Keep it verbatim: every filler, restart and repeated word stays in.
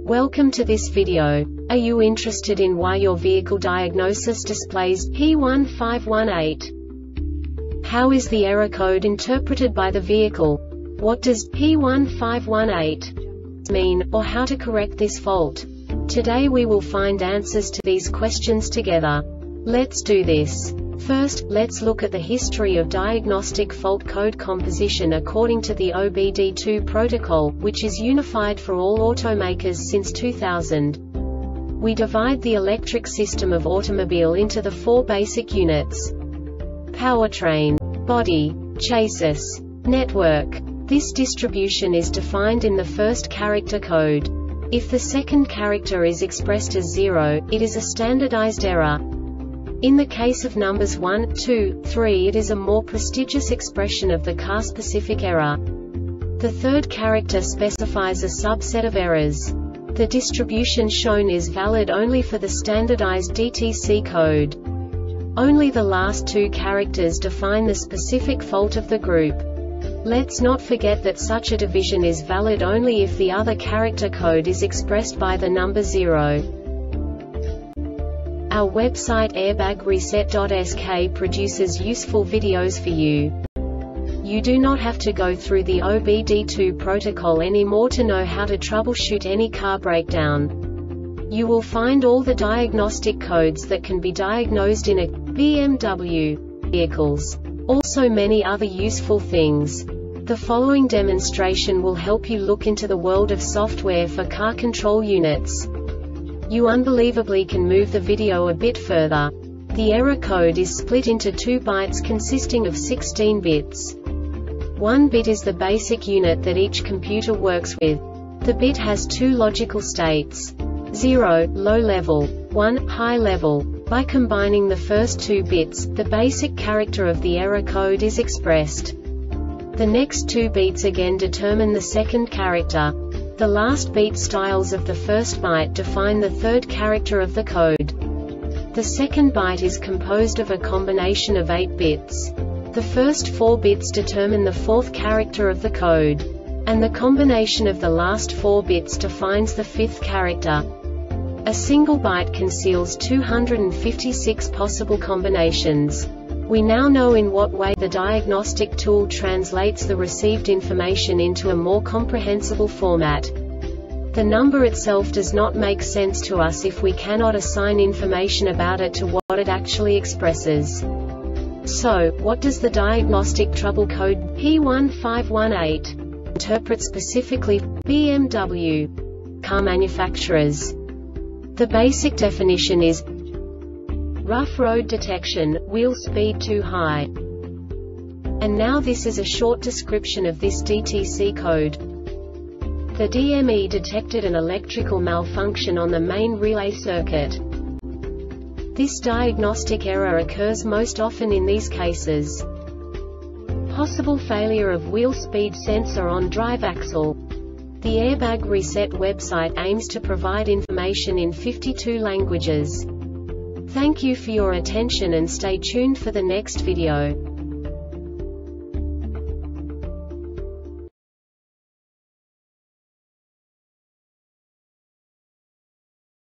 Welcome to this video. Are you interested in why your vehicle diagnosis displays P one five one eight? How is the error code interpreted by the vehicle? What does P one five one eight mean, or how to correct this fault? Today we will find answers to these questions together. Let's do this. First, let's look at the history of diagnostic fault code composition according to the O B D two protocol, which is unified for all automakers since two thousand. We divide the electric system of automobile into the four basic units: powertrain, body, chassis, network. This distribution is defined in the first character code. If the second character is expressed as zero, it is a standardized error. In the case of numbers one, two, three, it is a more prestigious expression of the car-specific error. The third character specifies a subset of errors. The distribution shown is valid only for the standardized D T C code. Only the last two characters define the specific fault of the group. Let's not forget that such a division is valid only if the other character code is expressed by the number zero. Our website airbag reset dot S K produces useful videos for you. You do not have to go through the O B D two protocol anymore to know how to troubleshoot any car breakdown. You will find all the diagnostic codes that can be diagnosed in a B M W vehicles. Also many other useful things. The following demonstration will help you look into the world of software for car control units. You unbelievably can move the video a bit further. The error code is split into two bytes consisting of sixteen bits. One bit is the basic unit that each computer works with. The bit has two logical states: zero, low level, one, high level. By combining the first two bits, the basic character of the error code is expressed. The next two beats again determine the second character. The last beat styles of the first byte define the third character of the code. The second byte is composed of a combination of eight bits. The first four bits determine the fourth character of the code. And the combination of the last four bits defines the fifth character. A single byte conceals two hundred fifty-six possible combinations. We now know in what way the diagnostic tool translates the received information into a more comprehensible format. The number itself does not make sense to us if we cannot assign information about it to what it actually expresses. So, what does the diagnostic trouble code P one five one eight interpret specifically for B M W car manufacturers? The basic definition is rough road detection, wheel speed too high. And now this is a short description of this D T C code. The D M E detected an electrical malfunction on the main relay circuit. This diagnostic error occurs most often in these cases: possible failure of wheel speed sensor on drive axle. The Airbag Reset website aims to provide information in fifty-two languages. Thank you for your attention and stay tuned for the next video.